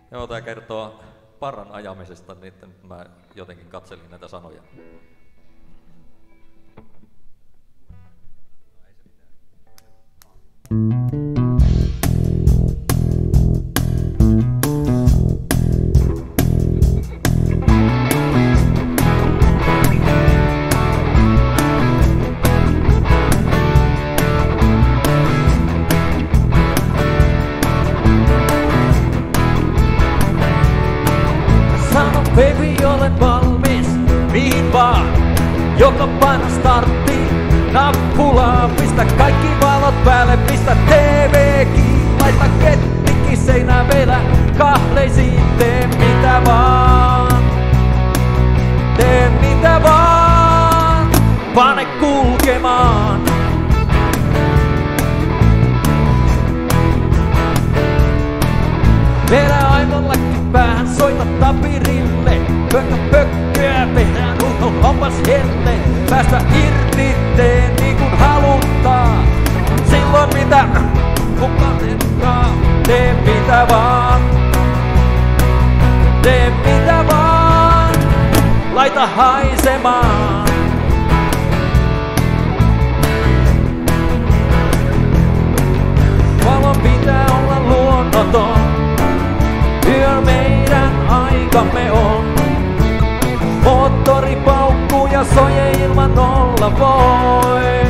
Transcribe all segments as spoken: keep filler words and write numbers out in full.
Joo, tää kertoo parran ajamisesta, niin mä jotenkin katselin näitä sanoja. Baby, olen valmis, mihin vaan, joka paina starttiin nappulaa. Pistä kaikki valot päälle, pistä T V kiinni, laita kettikin seinään vielä kahleisiin. Tee mitä vaan, tee mitä vaan, pane kulkemaan. Vedä aivollakin päähän, soita tapirille. Pökkä pökköä, tehdään kunnon hommas helle. Päästä irti, tee niin kun haluttaa. Silloin mitä kukaan etkaa. Tee mitä vaan, tee mitä vaan. Laita haisemaan. Valon pitää olla luonnoton. Yö meidän aikamme on. Moottori paukkuu ja soje ilman olla voi.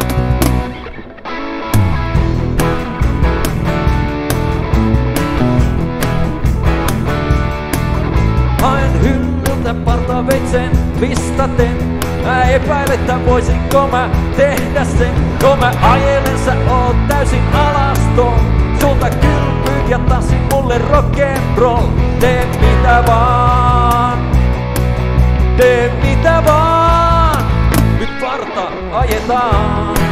Haen hyllyltä partaveitsen pistaten. Mä epäilen, että voisinko mä tehdä sen. Kun mä ajelen, sä oot täysin alaston. Sulta kylpyt ja tanssi mulle rock'n'roll. Tee mitä vaan, tee mitä vaan. Nyt parta ajetaan.